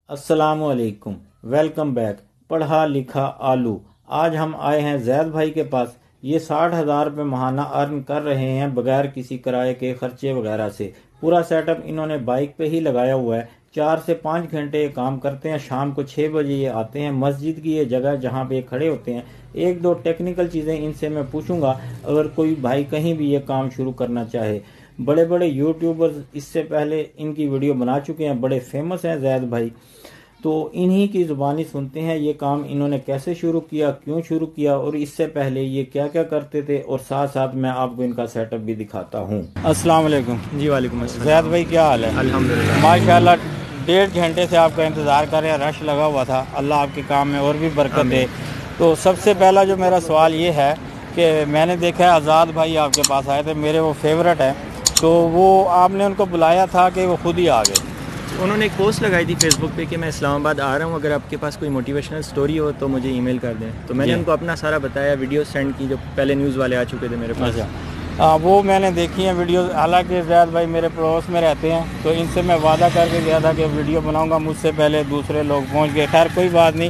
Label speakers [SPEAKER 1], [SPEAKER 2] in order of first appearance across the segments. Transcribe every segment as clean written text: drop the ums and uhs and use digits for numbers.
[SPEAKER 1] अस्सलाम वालेकुम, welcome back. पढ़ा लिखा आलू। आज हम आए हैं जैद भाई के पास। ये 60,000 रुपये माहाना अर्न कर रहे हैं बगैर किसी किराए के खर्चे वगैरह से। पूरा सेटअप इन्होंने बाइक पे ही लगाया हुआ है। 4 से 5 घंटे ये काम करते हैं। शाम को 6 बजे ये आते हैं। मस्जिद की ये जगह जहाँ पे ये खड़े होते हैं। एक दो टेक्निकल चीज़ें इनसे मैं पूछूंगा अगर कोई भाई कहीं भी ये काम शुरू करना चाहे। बड़े बड़े यूट्यूबर्स इससे पहले इनकी वीडियो बना चुके हैं, बड़े फेमस हैं जैद भाई। तो इन्हीं की ज़ुबानी सुनते हैं ये काम इन्होंने कैसे शुरू किया, क्यों शुरू किया और इससे पहले ये क्या क्या करते थे, और साथ साथ मैं आपको इनका सेटअप भी दिखाता हूँ। अस्सलाम वालेकुम।
[SPEAKER 2] जी वालेकुम अस्सलाम।
[SPEAKER 1] जैद भाई क्या हाल है?
[SPEAKER 2] अल्हम्दुलिल्लाह
[SPEAKER 1] माशाल्लाह। 1.5 घंटे से आपका इंतज़ार कर रहे हैं, रश लगा हुआ था। अल्लाह आपके काम में और भी बरकत दे। तो सबसे पहला जो मेरा सवाल ये है कि मैंने देखा है आज़ाद भाई आपके पास आए थे, मेरे वो फेवरेट हैं। तो वो आपने उनको बुलाया था कि वो खुद ही आ गए?
[SPEAKER 2] उन्होंने एक पोस्ट लगाई थी फेसबुक पे कि मैं इस्लामाबाद आ रहा हूँ, अगर आपके पास कोई मोटिवेशनल स्टोरी हो तो मुझे ईमेल कर दें। तो मैंने उनको अपना सारा बताया, वीडियो सेंड की जो पहले न्यूज़ वाले आ चुके थे मेरे पास।
[SPEAKER 1] अच्छा, वो मैंने देखी हैं वीडियो। हालांकि जैद भाई मेरे पड़ोस में रहते हैं, तो इनसे मैं वादा करके गया था कि वीडियो बनाऊंगा, मुझसे पहले दूसरे लोग पहुंच गए। खैर कोई बात नहीं।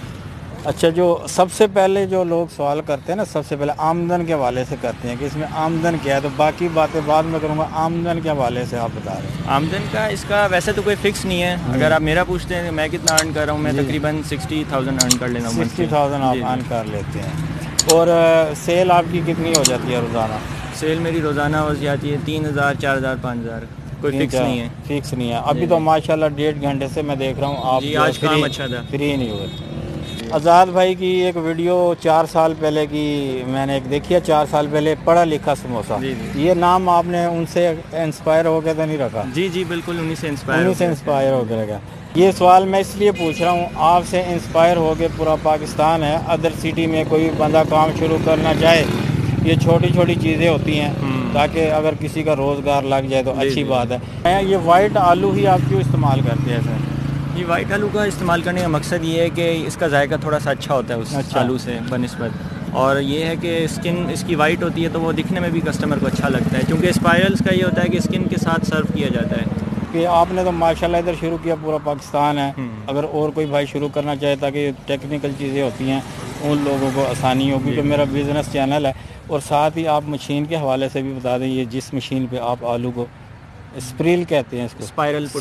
[SPEAKER 1] अच्छा, जो सबसे पहले जो लोग सवाल करते हैं ना, सबसे पहले आमदन के हवाले से करते हैं कि इसमें आमदन क्या है। तो बाकी बातें बाद में करूँगा, आमदन के हवाले से आप बता रहे हैं।
[SPEAKER 2] आमदन का इसका वैसे तो कोई फिक्स नहीं है। अगर आप मेरा पूछते हैं मैं कितना अर्न कर रहा हूँ, मैं तकरीबन 60,000 अर्न कर लेना हूँ।
[SPEAKER 1] 60,000 आप अर्न कर लेते हैं। और सेल आपकी कितनी हो जाती है रोज़ाना?
[SPEAKER 2] सेल मेरी रोज़ाना हो जाती है 3,000, 4,000, 5,000। कोई फिक्स नहीं है।
[SPEAKER 1] फिक्स नहीं है। अभी तो माशाल्लाह 1.5 घंटे से मैं देख रहा हूँ आप
[SPEAKER 2] आज काम अच्छा था,
[SPEAKER 1] फ्री नहीं हुए। आज़ाद भाई की एक वीडियो 4 साल पहले की मैंने एक देखी है, 4 साल पहले, पढ़ा लिखा समोसा। ये नाम आपने उनसे इंस्पायर होकर तो नहीं रखा?
[SPEAKER 2] जी जी बिल्कुल, उन्हीं से इंस्पायर
[SPEAKER 1] होकर रखा। ये सवाल मैं इसलिए पूछ रहा हूँ, आपसे इंस्पायर होकर पूरा पाकिस्तान है, अदर सिटी में कोई बंदा काम शुरू करना चाहे, ये छोटी छोटी चीज़ें होती हैं ताकि अगर किसी का रोज़गार लग जाए तो अच्छी बात है। ये वाइट आलू ही आप क्यों इस्तेमाल करते हैं सर?
[SPEAKER 2] ये वाइट आलू का इस्तेमाल करने का मकसद ये है कि इसका जायका थोड़ा सा अच्छा होता है उस आलू से बनिस्बत, और ये है कि स्किन इसकी वाइट होती है तो वो दिखने में भी कस्टमर को अच्छा लगता है, क्योंकि स्पाइरल्स का ये होता है कि स्किन के साथ सर्व किया जाता है।
[SPEAKER 1] कि आपने तो माशाल्लाह इधर शुरू किया, पूरा पाकिस्तान है। अगर और कोई भाई शुरू करना चाहे ताकि टेक्निकल चीज़ें होती हैं उन लोगों को आसानी हो, क्योंकि मेरा बिज़नेस चैनल है। और साथ ही आप मशीन के हवाले से भी बता दें, ये जिस मशीन पे आप आलू को स्प्रिल कहते हैं, इसको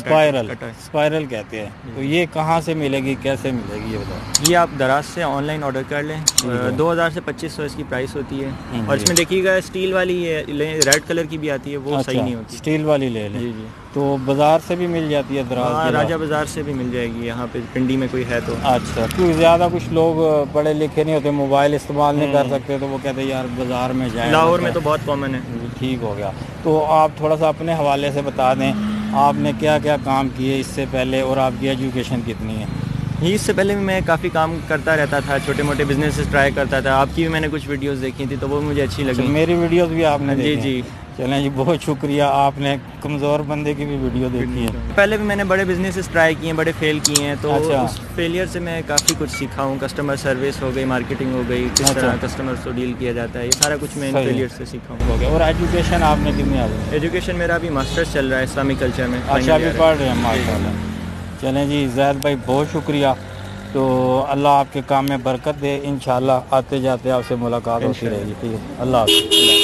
[SPEAKER 1] स्पाइरल कहते हैं, तो ये कहाँ से मिलेगी, कैसे मिलेगी, ये बताओ।
[SPEAKER 2] ये आप दराज से ऑनलाइन ऑर्डर कर लें। 2,000 से 2,500 इसकी प्राइस होती है। और इसमें देखिएगा स्टील वाली रेड कलर की भी आती है, वो सही नहीं होती।
[SPEAKER 1] स्टील वाली ले लें।
[SPEAKER 2] जी जी।
[SPEAKER 1] तो बाज़ार से भी मिल जाती है दराज?
[SPEAKER 2] हाँ, राजा बाज़ार से भी मिल जाएगी, यहाँ पे पिंडी में कोई है तो।
[SPEAKER 1] अच्छा, क्योंकि ज़्यादा कुछ लोग पढ़े लिखे नहीं होते, मोबाइल इस्तेमाल नहीं कर सकते, तो वो कहते हैं यार बाज़ार में जाएं।
[SPEAKER 2] लाहौर में तो बहुत कॉमन है।
[SPEAKER 1] ठीक हो गया। तो आप थोड़ा सा अपने हवाले से बता दें, आपने क्या क्या काम किए इससे पहले और आपकी एजुकेशन कितनी है?
[SPEAKER 2] इससे पहले भी मैं काफ़ी काम करता रहता था, छोटे मोटे बिजनेस ट्राई करता था। आपकी भी मैंने कुछ वीडियोस देखी थी तो वो मुझे अच्छी लगी।
[SPEAKER 1] मेरी वीडियोस भी आपने देखी?
[SPEAKER 2] जी जी।
[SPEAKER 1] चलें जी, बहुत शुक्रिया। आपने कमज़ोर बंदे की भी वीडियो देखी है।
[SPEAKER 2] पहले भी मैंने बड़े बिजनेसेस ट्राई किए हैं, बड़े फेल किए हैं, तो उस फेलियर से मैं काफ़ी कुछ सीखा हूँ। कस्टमर सर्विस हो गई, मार्केटिंग हो गई, किस तरह कस्टमर से डील किया जाता है, ये सारा कुछ मैं इन फेलियर से सीखा हूँ।
[SPEAKER 1] और एजुकेशन आपने कितनी आ गई?
[SPEAKER 2] एजुकेशन मेरा अभी मास्टर्स चल रहा है इस्लामिक कल्चर में।
[SPEAKER 1] अच्छा, अभी पढ़ रहे हैं, माशाल्लाह। चलें जी जैद भाई, बहुत शुक्रिया। तो अल्लाह आपके काम में बरकत दे। इंशाल्लाह आते जाते आपसे मुलाकात होती रहेगी। ठीक है, अल्लाह हाफ़िज़।